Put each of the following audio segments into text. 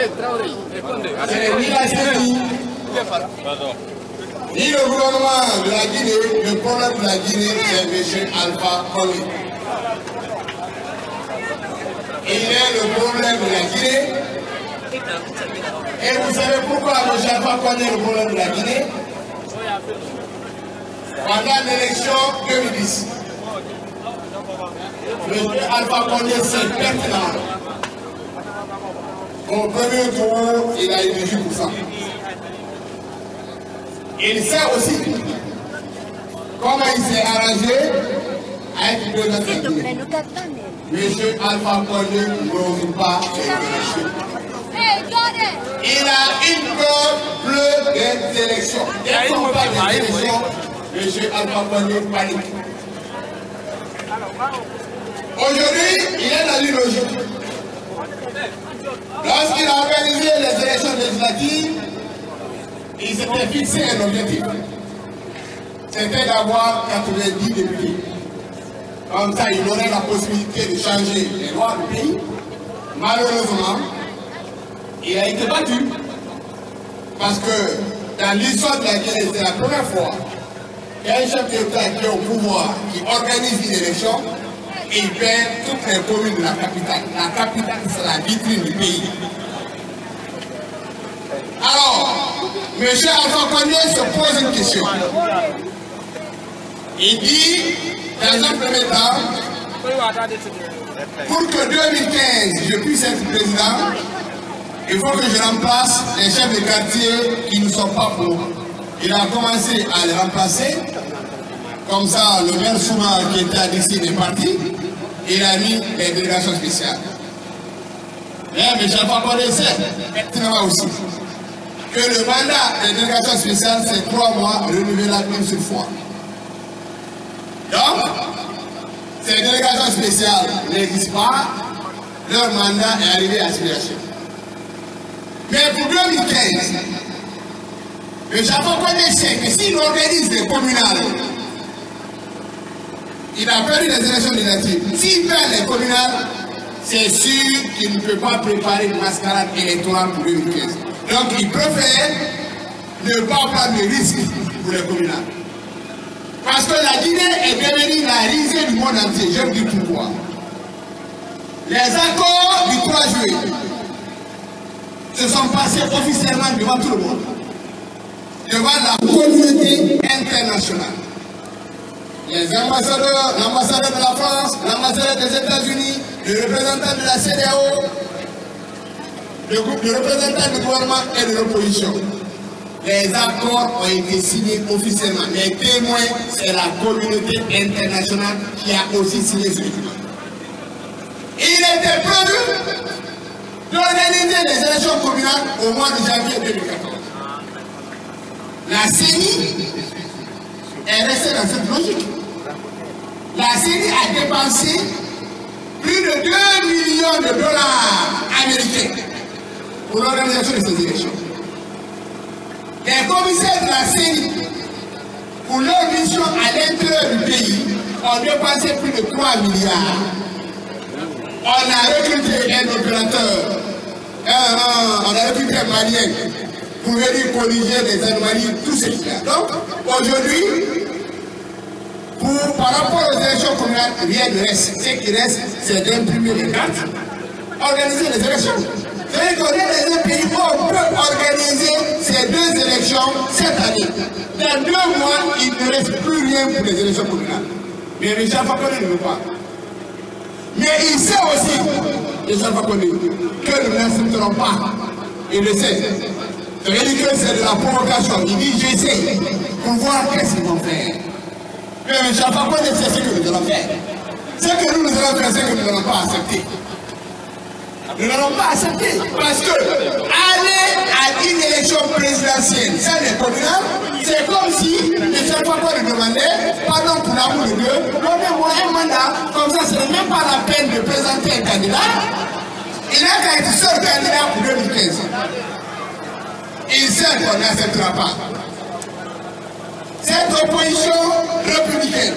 ni la CENI, ni le gouvernement de la Guinée. Le problème de la Guinée, c'est M. Alpha Condé. Il est le problème de la Guinée. Et vous savez pourquoi M. Alpha Condé est le problème de la Guinée? Pendant l'élection 2010, M. Alpha Condé s'est pertinent. Au premier tour, il a eu 18%. Il sait aussi comment il s'est arrangé avec le président de la Guinée. M. Alpha Condé ne joue pas les élections. Il a une peur bleue des élections. Dès qu'on parle des élections, M. Alpha Condé panique. Aujourd'hui, il est dans une logique. Lorsqu'il a organisé les élections législatives, il s'était fixé un objectif. C'était d'avoir 90 députés. Comme ça, il aurait la possibilité de changer les lois du pays. Malheureusement, il a été battu. Parce que dans l'histoire de la Guinée, c'est la première fois qu'un chef d'État qui est au pouvoir, qui organise une élection, il perd toutes les communes de la capitale. La capitale, c'est la vitrine du pays. Alors, M. Alpha Condé se pose une question. Il dit, dans un premier temps, pour que 2015, je puisse être président, il faut que je remplace les chefs de quartier qui ne sont pas pour. Il a commencé à les remplacer. Comme ça, le maire Souma qui était à Dixine est parti. Il a mis les délégations spéciales. Mais M. Alpha Condé sait, maintenant aussi, que le mandat des délégations spéciales, c'est 3 mois renouvelables une seule fois. Donc, ces délégations spéciales n'existent pas, leur mandat est arrivé à expiration. Mais pour 2015, le Japon Condé sait que s'il organise des communales, il a perdu les élections législatives. S'il perd les communales, c'est sûr qu'il ne peut pas préparer une mascarade électorale pour 2015. Donc il préfère ne pas prendre de risques pour les communales. Parce que la Guinée est devenue la risée du monde entier. Je vous dis pourquoi. Les accords du 3 juillet se sont passés officiellement devant tout le monde, devant la communauté internationale. Les ambassadeurs, l'ambassadeur de la France, l'ambassadeur des États-Unis, le représentant de la CEDEAO, le représentant du gouvernement et de l'opposition. Les accords ont été signés officiellement. Les témoins, c'est la communauté internationale qui a aussi signé ce document. Il était prévu d'organiser les élections communales au mois de janvier 2014. La CENI est restée dans cette logique. La CENI a dépensé plus de 2 millions de dollars américains pour l'organisation de ces élections. Les commissaires de la CENI, pour leur mission à l'intérieur du pays, ont dépensé plus de 3 milliards. On a recruté un opérateur, on a recruté un malien pour venir corriger les anomalies, tout ce qu'il y a. Donc, aujourd'hui, par rapport aux élections communales, rien ne reste. Ce qui reste, c'est d'imprimer les cartes, organiser les élections. C'est-à-dire qu'on est dans un pays où on peut organiser ces 2 élections cette année. Dans 2 mois, il ne reste plus rien pour les élections communales. Mais Richard Fakonde ne veut pas. Mais il sait aussi, Richard Fakonde, que nous n'accepterons pas. Il le sait. Ça veut dire que c'est de la provocation. Il dit j'essaie pour voir qu'est-ce qu'ils vont faire. Mais Richard Fakonde sait ce que nous allons faire. Ce que nous allons faire, c'est que nous n'allons pas accepter. Nous n'allons pas accepter. Parce que aller à une élection présidentielle sans les communales, c'est comme si Richard Fakonde demandait, pardon pour l'amour de Dieu, donnez-moi un mandat, comme ça ce n'est même pas la peine de présenter un candidat. Il n'a qu'à être seul candidat pour 2015. Il sait qu'on n'acceptera pas. Cette opposition républicaine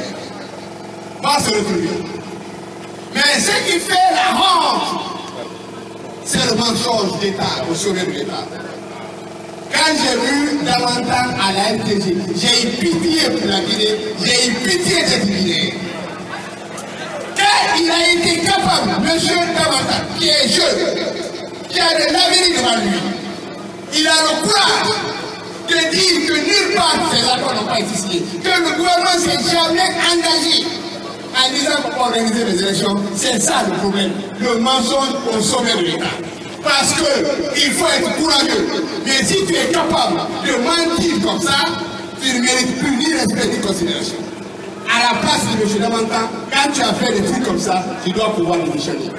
va se retrouver. Mais ce qui fait la honte, c'est le mensonge d'État, au sommet de l'État. Quand j'ai vu davantage à la RTG, j'ai eu pitié pour la Guinée, j'ai eu pitié des Guinéens. Car il a été capable, M. Davantage, qui est jeune, qui a de l'avenir devant lui, il a le courage de dire que nulle part ces accords n'ont pas été signés, que le gouvernement ne s'est jamais engagé en disant qu'on peut organiser les élections. C'est ça le problème, le mensonge au sommet de l'État. Parce qu'il faut être courageux. Mais si tu es capable de mentir comme ça, tu ne mérites plus ni respect ni considération. À la place de M. Damantan, quand tu as fait des trucs comme ça, tu dois pouvoir démissionner.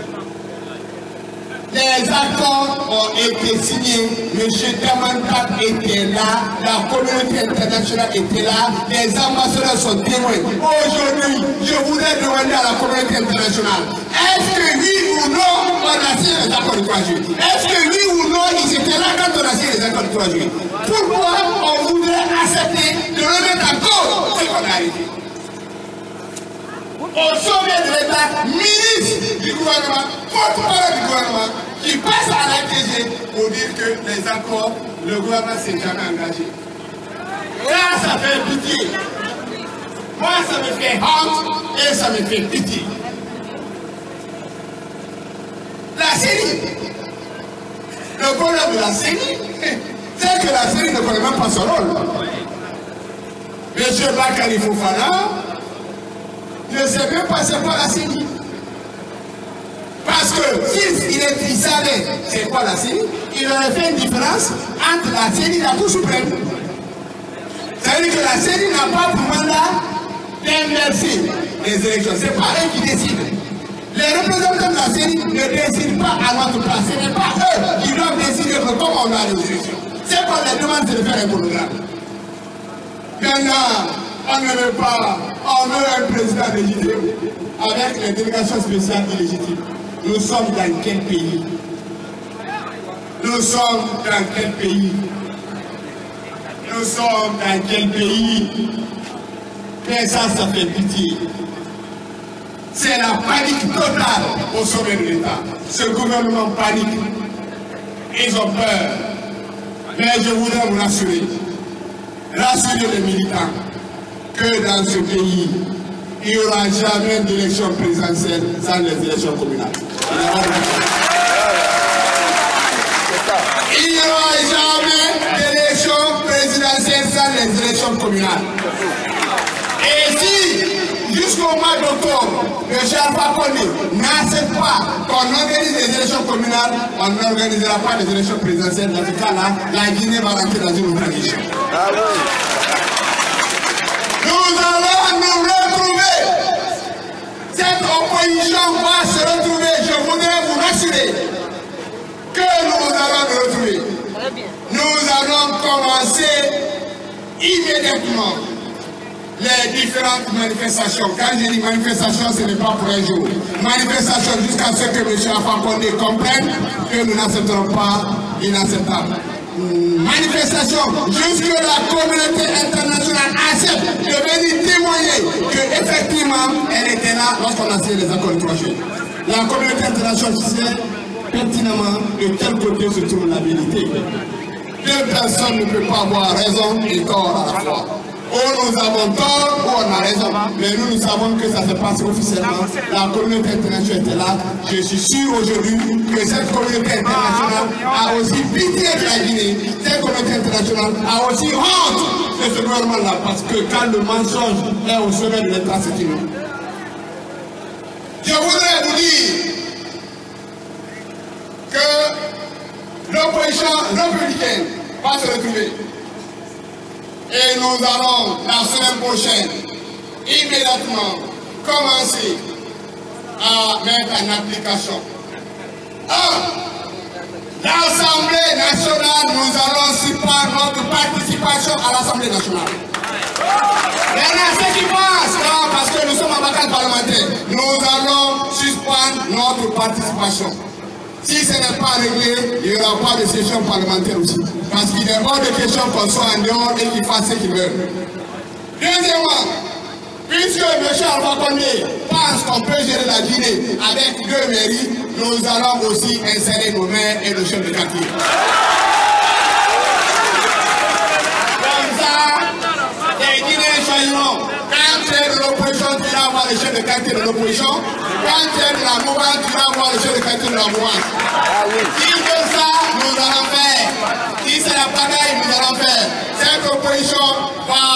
Les accords ont été signés, M. Damantan était là, la communauté internationale était là, les ambassadeurs sont témoins. Aujourd'hui, je voudrais demander à la communauté internationale, est-ce que oui ou non on a signé les accords du 3 juillet? Est-ce que oui ou non ils étaient là quand on a signé les accords du 3 juillet? Pourquoi on voudrait accepter de remettre en cause ce qu'on a arrêté? Au sommet de l'État, ministre du gouvernement, porte-parole du gouvernement, qui passe à la RTG pour dire que les accords, le gouvernement ne s'est jamais engagé. Là, ça fait pitié. Moi, ça me fait honte et ça me fait pitié. La CENI, le problème de la CENI, c'est que la CENI ne connaît même pas son rôle. M. Bakary Fofana ne sait même pas c'est quoi la CENI. Parce que s'il savait c'est quoi la CENI, il aurait fait une différence entre la CENI et la Cour suprême. Ça veut dire que la CENI n'a pas pour mandat d'inverser les élections. Ce n'est pas eux qui décident. Les représentants de la CENI ne décident pas à notre place. Ce n'est pas eux qui doivent décider de comment on a les élections. C'est qu'on les demande de faire un programme. Maintenant, on ne veut pas, on veut un président légitime avec les délégations spéciales illégitimes. Nous sommes dans quel pays? Nous sommes dans quel pays? Nous sommes dans quel pays? Mais ça fait pitié. C'est la panique totale au sommet de l'État. Ce gouvernement panique. Ils ont peur. Mais je voudrais vous rassurer les militants, que dans ce pays, il n'y aura jamais d'élection présidentielle sans les élections communales. Il n'y aura jamais d'élection présidentielle sans les élections communales. Et si, jusqu'au mois d'octobre, M. Alpha Condé n'accepte pas qu'on organise les élections communales, on n'organisera pas les élections présidentielles. Dans ce cas-là, la Guinée va rentrer dans une autre élection. Nous allons nous retrouver. Cette opposition va se retrouver. Je voudrais vous rassurer que nous allons nous retrouver. Nous allons commencer immédiatement les différentes manifestations. Quand je dis manifestation, ce n'est pas pour un jour. Manifestation jusqu'à ce que M. Alpha Condé comprenne que nous n'accepterons pas l'inacceptable. Manifestation jusque la communauté internationale accepte de venir témoigner qu'effectivement elle était là lorsqu'on a signé les accords de 3 juillet. La communauté internationale sait pertinemment de quel côté se trouve la vérité. Deux personnes ne peuvent pas avoir raison et tort à la fois. Ou nous avons tort, ou on a raison. Mais nous savons que ça se passe officiellement. La communauté internationale était là. Je suis sûr aujourd'hui que cette communauté internationale a aussi pitié de la Guinée. Cette communauté internationale a aussi honte de ce gouvernement-là. Parce que quand le mensonge est au sommet de l'État, c'est une honte. Je voudrais vous dire que l'opposition républicaine va se retrouver. Et nous allons, la semaine prochaine, immédiatement, commencer à mettre en application. L'Assemblée nationale, nous allons suspendre notre participation à l'Assemblée nationale. Maintenant, ceux qui pensent, non, parce que nous sommes en vacances parlementaires, nous allons suspendre notre participation. Si ce n'est pas réglé, il n'y aura pas de session parlementaire aussi. Parce qu'il est hors de question qu'on soit en dehors et qu'il fasse ce qu'il veut. Deuxièmement, puisque M. Alpha Condé pense qu'on peut gérer la Guinée avec 2 mairies, nous allons aussi installer nos maires et nos chefs de quartier. Comme ça, les Guinéens choisiront. Quand tu es de l'opposition, tu vas avoir le chef de quartier de l'opposition. Quand tu es de la mouvance, tu vas avoir le chef de quartier de la mouvance. Si comme ça, nous allons faire. Si c'est la bataille, nous allons faire. Cette opposition va